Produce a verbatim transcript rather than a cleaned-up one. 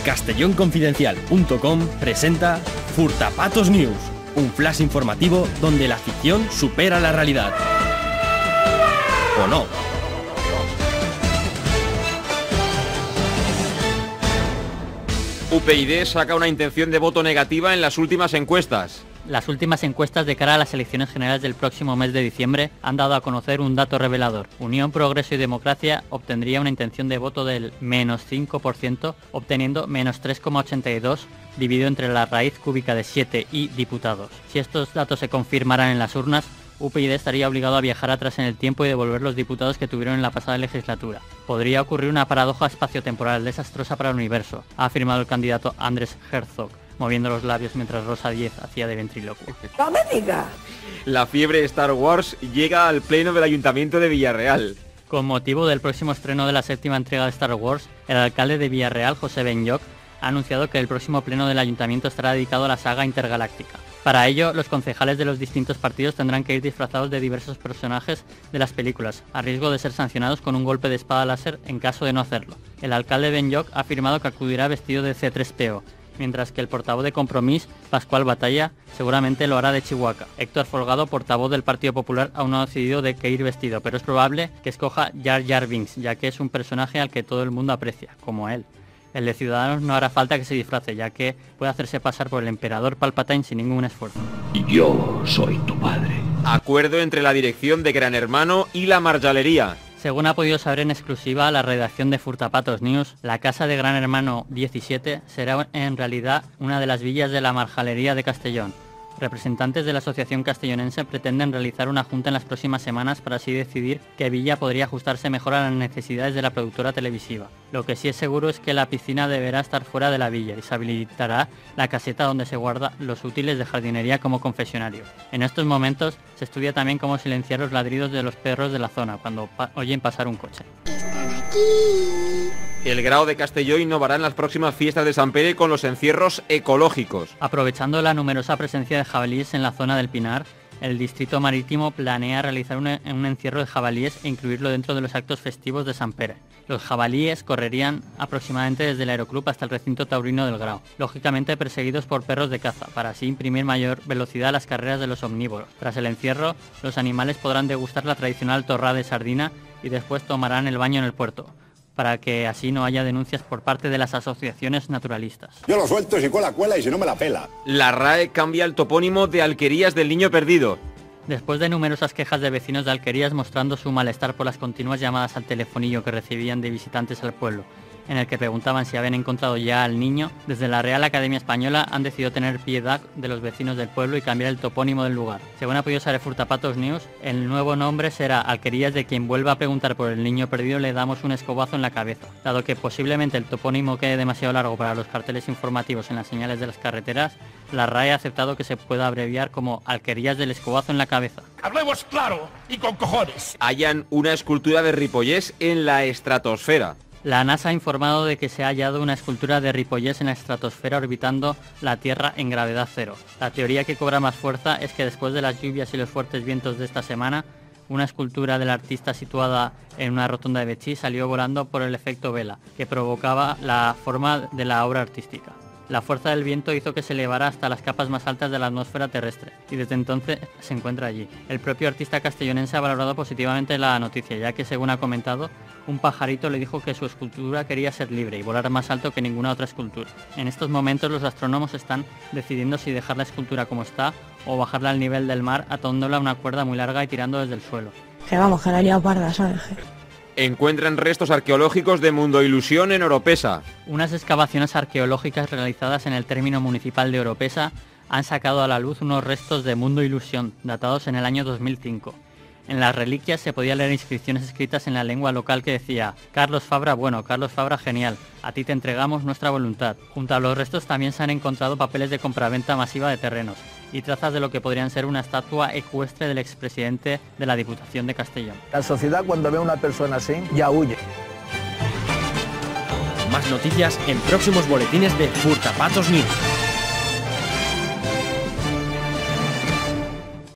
castellón confidencial punto com presenta Furtapatos News, un flash informativo donde la ficción supera la realidad. ¿O no? U P y D saca una intención de voto negativa en las últimas encuestas. Las últimas encuestas de cara a las elecciones generales del próximo mes de diciembre han dado a conocer un dato revelador. Unión, Progreso y Democracia obtendría una intención de voto del menos cinco por ciento, obteniendo menos tres coma ochenta y dos, dividido entre la raíz cúbica de siete y diputados. Si estos datos se confirmaran en las urnas, U P y D estaría obligado a viajar atrás en el tiempo y devolver los diputados que tuvieron en la pasada legislatura. Podría ocurrir una paradoja espaciotemporal desastrosa para el universo, ha afirmado el candidato Andrés Herzog, moviendo los labios mientras Rosa Díez hacía de ventrílocuo. ¡No me diga! La fiebre Star Wars llega al pleno del Ayuntamiento de Villarreal. Con motivo del próximo estreno de la séptima entrega de Star Wars, el alcalde de Villarreal, José Benlloch, ha anunciado que el próximo pleno del Ayuntamiento estará dedicado a la saga intergaláctica. Para ello, los concejales de los distintos partidos tendrán que ir disfrazados de diversos personajes de las películas, a riesgo de ser sancionados con un golpe de espada láser en caso de no hacerlo. El alcalde Benlloch ha afirmado que acudirá vestido de C tres P O, mientras que el portavoz de Compromís, Pascual Batalla, seguramente lo hará de Chihuahua. Héctor Folgado, portavoz del Partido Popular, aún no ha decidido de qué ir vestido, pero es probable que escoja Jar Jar Binks, ya que es un personaje al que todo el mundo aprecia, como él. El de Ciudadanos no hará falta que se disfrace, ya que puede hacerse pasar por el emperador Palpatine sin ningún esfuerzo. Yo soy tu padre. Acuerdo entre la dirección de Gran Hermano y la Marjalería. Según ha podido saber en exclusiva la redacción de Furtapatos News, la casa de Gran Hermano diecisiete será en realidad una de las villas de la Marjalería de Castellón. Representantes de la Asociación Castellonense pretenden realizar una junta en las próximas semanas para así decidir qué villa podría ajustarse mejor a las necesidades de la productora televisiva. Lo que sí es seguro es que la piscina deberá estar fuera de la villa y se habilitará la caseta donde se guarda los útiles de jardinería como confesionario. En estos momentos se estudia también cómo silenciar los ladridos de los perros de la zona cuando pa- oyen pasar un coche. Están aquí. El Grao de Castelló innovará en las próximas fiestas de San Pere con los encierros ecológicos. Aprovechando la numerosa presencia de jabalíes en la zona del Pinar, el Distrito Marítimo planea realizar un, un encierro de jabalíes e incluirlo dentro de los actos festivos de San Pere. Los jabalíes correrían aproximadamente desde el aeroclub hasta el recinto taurino del Grao, lógicamente perseguidos por perros de caza, para así imprimir mayor velocidad a las carreras de los omnívoros. Tras el encierro, los animales podrán degustar la tradicional torrada de sardina y después tomarán el baño en el puerto, para que así no haya denuncias por parte de las asociaciones naturalistas. Yo lo suelto si cuela, cuela y si no me la pela. La R A E cambia el topónimo de Alquerías del Niño Perdido. Después de numerosas quejas de vecinos de Alquerías mostrando su malestar por las continuas llamadas al telefonillo que recibían de visitantes al pueblo, en el que preguntaban si habían encontrado ya al niño, desde la Real Academia Española han decidido tener piedad de los vecinos del pueblo y cambiar el topónimo del lugar. Según ha podido saber Furtapatos News, el nuevo nombre será Alquerías, de quien vuelva a preguntar por el niño perdido le damos un escobazo en la cabeza. Dado que posiblemente el topónimo quede demasiado largo para los carteles informativos en las señales de las carreteras, la R A E ha aceptado que se pueda abreviar como Alquerías del escobazo en la cabeza. Hablemos claro y con cojones. Hallan una escultura de Ripollés en la estratosfera. La NASA ha informado de que se ha hallado una escultura de Ripollés en la estratosfera orbitando la Tierra en gravedad cero. La teoría que cobra más fuerza es que después de las lluvias y los fuertes vientos de esta semana, una escultura del artista situada en una rotonda de Betxí salió volando por el efecto vela, que provocaba la forma de la obra artística. La fuerza del viento hizo que se elevara hasta las capas más altas de la atmósfera terrestre, y desde entonces se encuentra allí. El propio artista castellonense ha valorado positivamente la noticia, ya que, según ha comentado, un pajarito le dijo que su escultura quería ser libre y volar más alto que ninguna otra escultura. En estos momentos los astrónomos están decidiendo si dejar la escultura como está o bajarla al nivel del mar atándola a una cuerda muy larga y tirando desde el suelo. Que vamos, que la he liado parda, ¿sabes? Encuentran restos arqueológicos de Mundo Ilusión en Oropesa. Unas excavaciones arqueológicas realizadas en el término municipal de Oropesa han sacado a la luz unos restos de Mundo Ilusión, datados en el año dos mil cinco. En las reliquias se podía leer inscripciones escritas en la lengua local que decía: Carlos Fabra bueno, Carlos Fabra genial, a ti te entregamos nuestra voluntad. Junto a los restos también se han encontrado papeles de compraventa masiva de terrenos y trazas de lo que podrían ser una estatua ecuestre del expresidente de la Diputación de Castellón. La sociedad, cuando ve a una persona así, ya huye. Más noticias en próximos boletines de Furtapatos News.